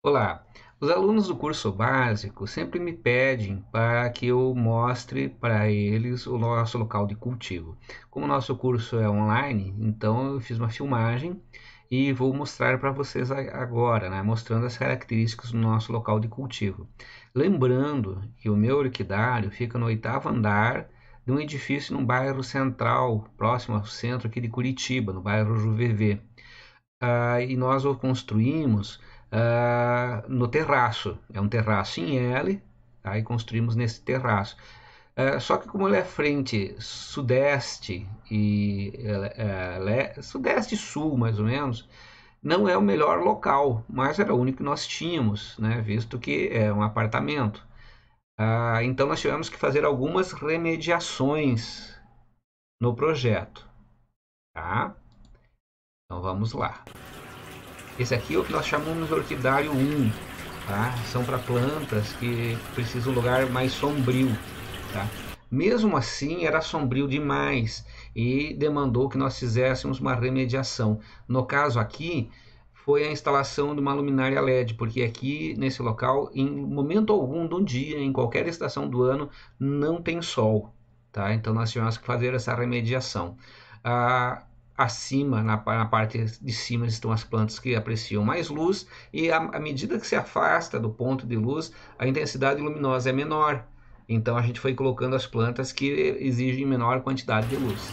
Olá, os alunos do curso básico sempre me pedem para que eu mostre para eles o nosso local de cultivo. Como o nosso curso é online, então eu fiz uma filmagem e vou mostrar para vocês agora, né, mostrando as características do nosso local de cultivo. Lembrando que o meu orquidário fica no 8º andar de um edifício no bairro Central, próximo ao centro aqui de Curitiba, no bairro Juvevê. E nós o construímos no terraço. É um terraço em L, tá? E construímos nesse terraço. Só que como ele é frente sudeste e sudeste sul mais ou menos, não é o melhor local, mas era o único que nós tínhamos, né? Visto que é um apartamento. Então nós tivemos que fazer algumas remediações no projeto, tá? Então vamos lá. Esse aqui é o que nós chamamos de orquidário 1, tá? São para plantas que precisam de um lugar mais sombrio, tá? Mesmo assim, era sombrio demais e demandou que nós fizéssemos uma remediação. No caso aqui, foi a instalação de uma luminária LED, porque aqui nesse local, em momento algum do dia, em qualquer estação do ano, não tem sol, tá? Então nós tivemos que fazer essa remediação. Acima, na parte de cima, estão as plantas que apreciam mais luz, e à medida que se afasta do ponto de luz, a intensidade luminosa é menor. Então a gente foi colocando as plantas que exigem menor quantidade de luz.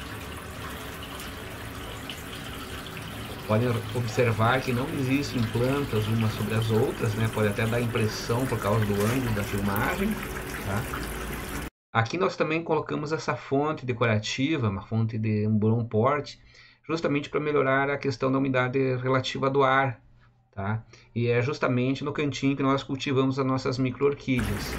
Podem observar que não existem plantas umas sobre as outras, né? Pode até dar impressão por causa do ângulo da filmagem, tá? Aqui nós também colocamos essa fonte decorativa, uma fonte de um bom porte, justamente para melhorar a questão da umidade relativa do ar, tá? E é justamente no cantinho que nós cultivamos as nossas micro-orquídeas.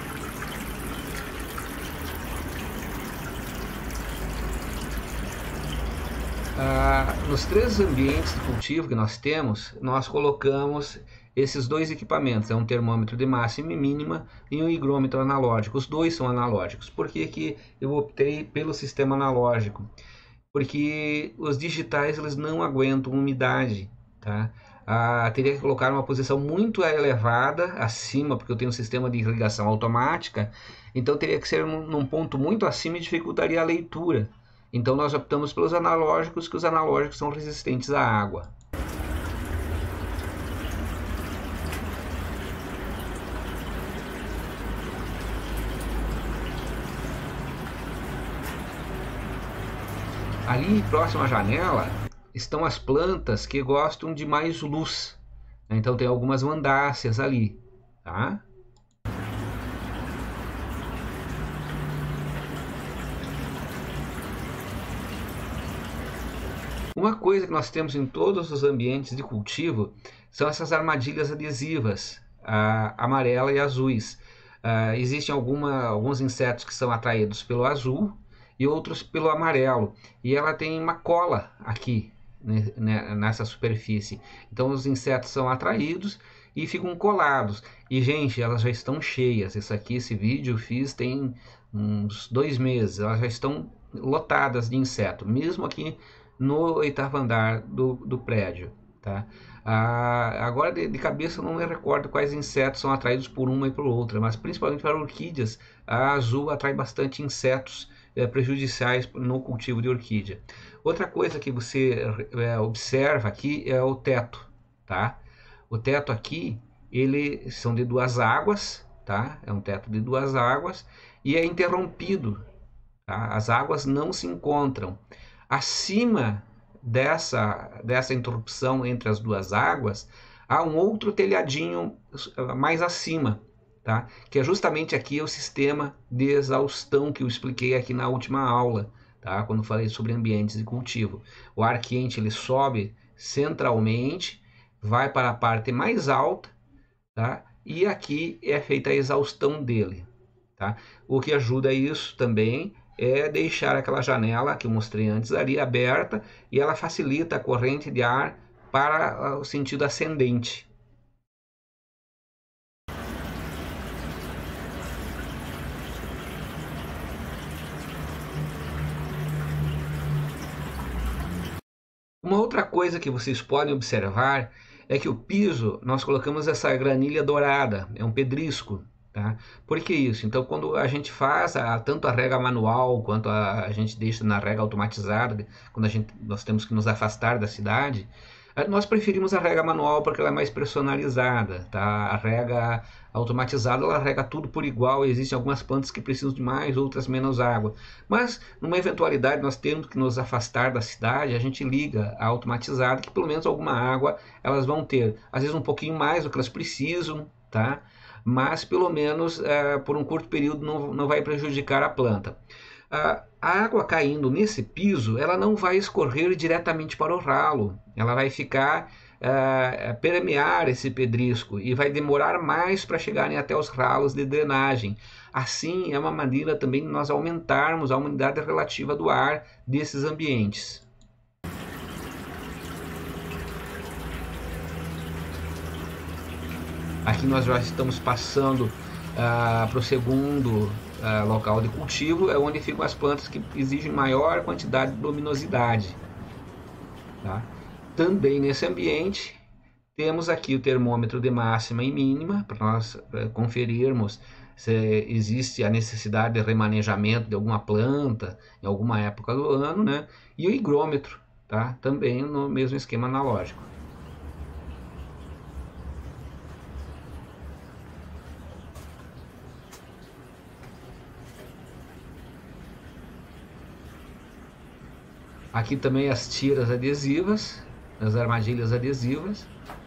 Nos 3 ambientes de cultivo que nós temos, nós colocamos esses 2 equipamentos, é um termômetro de máxima e mínima e um higrômetro analógico. Os 2 são analógicos. Por que que eu optei pelo sistema analógico? Porque os digitais eles não aguentam umidade, tá? Teria que colocar uma posição muito elevada acima, porque eu tenho um sistema de irrigação automática, então teria que ser num ponto muito acima e dificultaria a leitura. Então nós optamos pelos analógicos, que os analógicos são resistentes à água. Ali próximo à janela estão as plantas que gostam de mais luz. Então tem algumas mandáceas ali, tá? Uma coisa que nós temos em todos os ambientes de cultivo são essas armadilhas adesivas, amarela e azuis. Existem alguns insetos que são atraídos pelo azul e outros pelo amarelo. E ela tem uma cola aqui, né, nessa superfície. Então os insetos são atraídos e ficam colados. E gente, elas já estão cheias. Esse vídeo eu fiz tem uns 2 meses. Elas já estão lotadas de inseto, mesmo aqui no 8º andar do prédio, tá? Agora de cabeça eu não me recordo quais insetos são atraídos por uma e por outra, mas principalmente para orquídeas, a azul atrai bastante insetos prejudiciais no cultivo de orquídea. Outra coisa que você observa aqui é o teto, tá? O teto aqui, ele são de 2 águas, tá? É um teto de 2 águas e é interrompido, tá? As águas não se encontram. Acima dessa interrupção entre as 2 águas, há um outro telhadinho mais acima, tá? Que é justamente aqui o sistema de exaustão que eu expliquei aqui na última aula, tá? Quando falei sobre ambientes de cultivo. O ar quente ele sobe centralmente, vai para a parte mais alta, tá? E aqui é feita a exaustão dele, tá? O que ajuda isso também é deixar aquela janela que eu mostrei antes ali aberta, e ela facilita a corrente de ar para o sentido ascendente. Uma outra coisa que vocês podem observar é que o piso, nós colocamos essa granilha dourada, é um pedrisco. Tá? Por que isso? Então, quando a gente faz tanto a rega manual quanto a gente deixa na rega automatizada, quando nós temos que nos afastar da cidade, nós preferimos a rega manual porque ela é mais personalizada. Tá? A rega automatizada, ela rega tudo por igual. Existem algumas plantas que precisam de mais, outras menos água. Mas, numa eventualidade, nós temos que nos afastar da cidade, a gente liga a automatizada, que pelo menos alguma água elas vão ter. Às vezes um pouquinho mais do que elas precisam, tá? Mas pelo menos por um curto período não vai prejudicar a planta. A água caindo nesse piso, ela não vai escorrer diretamente para o ralo, ela vai ficar permear esse pedrisco e vai demorar mais para chegarem até os ralos de drenagem. Assim, é uma maneira também de nós aumentarmos a umidade relativa do ar desses ambientes. Aqui nós já estamos passando para o segundo local de cultivo, é onde ficam as plantas que exigem maior quantidade de luminosidade. Tá? Também nesse ambiente temos aqui o termômetro de máxima e mínima, para nós conferirmos se existe a necessidade de remanejamento de alguma planta em alguma época do ano, né? E o higrômetro, tá? Também no mesmo esquema analógico. Aqui também as tiras adesivas, as armadilhas adesivas.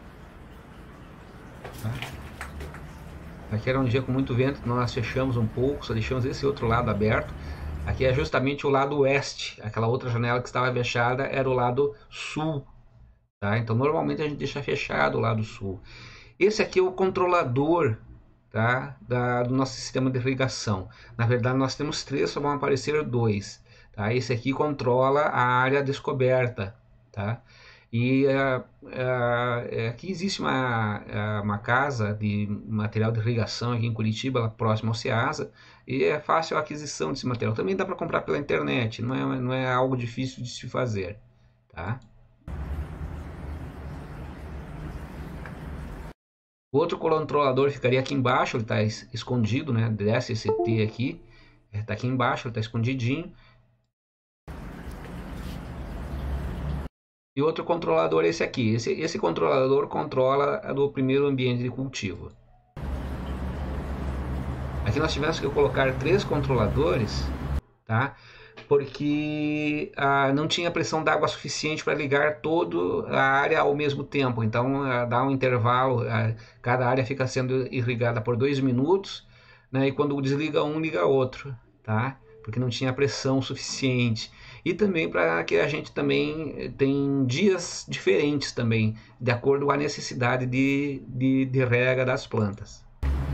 Aqui era um dia com muito vento, então nós fechamos um pouco, só deixamos esse outro lado aberto. Aqui é justamente o lado oeste, aquela outra janela que estava fechada era o lado sul. Tá? Então normalmente a gente deixa fechado o lado sul. Esse aqui é o controlador, tá? do nosso sistema de irrigação. Na verdade nós temos 3, só vão aparecer 2. Tá? Esse aqui controla a área descoberta. Tá? E aqui existe uma casa de material de irrigação aqui em Curitiba, próximo ao Ceasa, e é fácil a aquisição desse material. Também dá para comprar pela internet, não é algo difícil de se fazer. Tá? O outro controlador ficaria aqui embaixo, ele está escondido, né? Desce esse T aqui, está aqui embaixo, ele está escondidinho. E outro controlador é esse aqui. Esse controlador controla do primeiro ambiente de cultivo. Aqui nós tivemos que colocar 3 controladores, tá? Porque não tinha pressão d'água suficiente para ligar toda a área ao mesmo tempo. Então dá um intervalo, cada área fica sendo irrigada por 2 minutos, né? E quando desliga um, liga outro, tá? Porque não tinha pressão suficiente. E também para que a gente também tem dias diferentes também, de acordo com a necessidade de rega das plantas.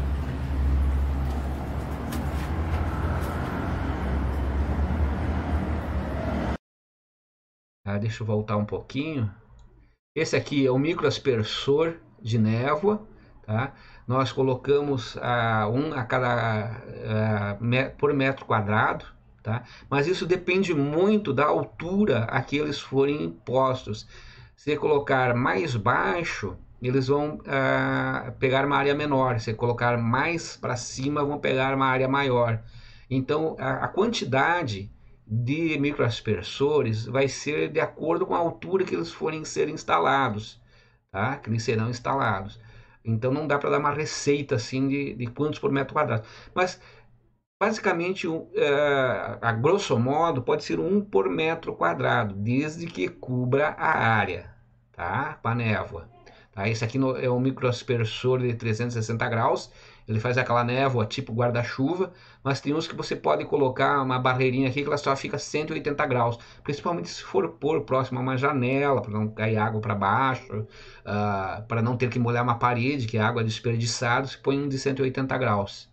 Deixa eu voltar um pouquinho. Esse aqui é o microaspersor de névoa. Tá? Nós colocamos um a cada por metro quadrado. Tá? Mas isso depende muito da altura a que eles forem postos. Se colocar mais baixo, eles vão pegar uma área menor. Se colocar mais para cima, vão pegar uma área maior. Então, a quantidade de microaspersores vai ser de acordo com a altura que eles forem ser instalados. Tá? Que eles serão instalados. Então, não dá para dar uma receita assim de quantos por metro quadrado. Mas basicamente, a grosso modo, pode ser 1 por metro quadrado, desde que cubra a área, tá? Com a névoa. Tá? Esse aqui é um microaspersor de 360 graus, ele faz aquela névoa tipo guarda-chuva, mas tem uns que você pode colocar uma barreirinha aqui que ela só fica 180 graus, principalmente se for pôr próximo a uma janela, para não cair água para baixo, para não ter que molhar uma parede, que é água desperdiçada, se põe um de 180 graus.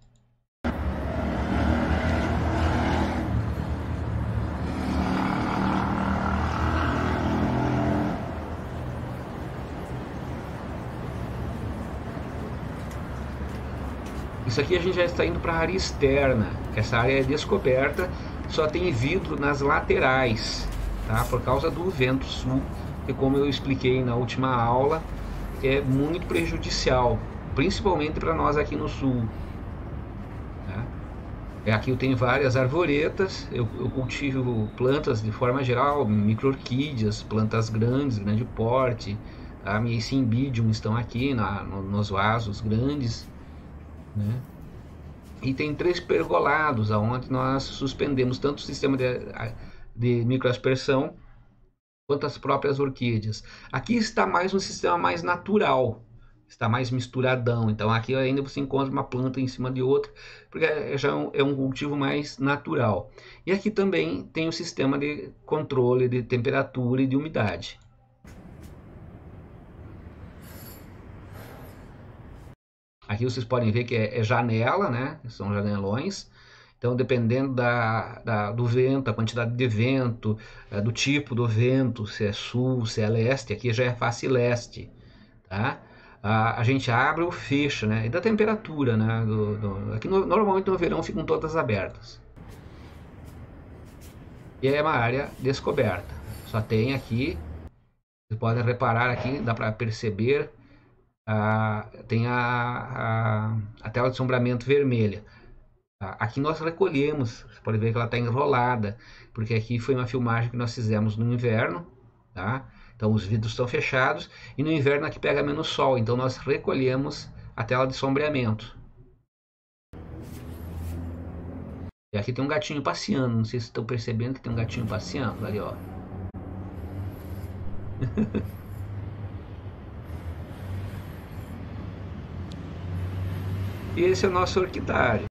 Isso aqui a gente já está indo para a área externa. Essa área é descoberta, só tem vidro nas laterais, tá? Por causa do vento sul, que como eu expliquei na última aula, é muito prejudicial, principalmente para nós aqui no sul. Aqui eu tenho várias arvoretas, eu cultivo plantas de forma geral, micro-orquídeas, plantas grandes, grande porte. Tá? Minhas cymbidium estão aqui nos vasos grandes, né? E tem 3 pergolados, onde nós suspendemos tanto o sistema de microaspersão quanto as próprias orquídeas. Aqui está mais um sistema mais natural, está mais misturadão. Então aqui ainda você encontra uma planta em cima de outra, porque já é um cultivo mais natural. E aqui também tem o sistema de controle de temperatura e de umidade. Aqui vocês podem ver que é janela, né? São janelões. Então, dependendo do vento, a quantidade de vento, do tipo do vento, se é sul, se é leste, aqui já é face leste, tá? A gente abre ou fecha, né? E da temperatura, né? Aqui normalmente no verão ficam todas abertas. E é uma área descoberta. Só tem aqui, vocês podem reparar aqui, dá para perceber, tem a tela de sombreamento vermelha. Aqui nós recolhemos, você pode ver que ela está enrolada, porque aqui foi uma filmagem que nós fizemos no inverno, tá? Então os vidros estão fechados e no inverno aqui pega menos sol, então nós recolhemos a tela de sombreamento. E aqui tem um gatinho passeando, não sei se estão percebendo que tem um gatinho passeando ali, ó. E esse é o nosso orquidário.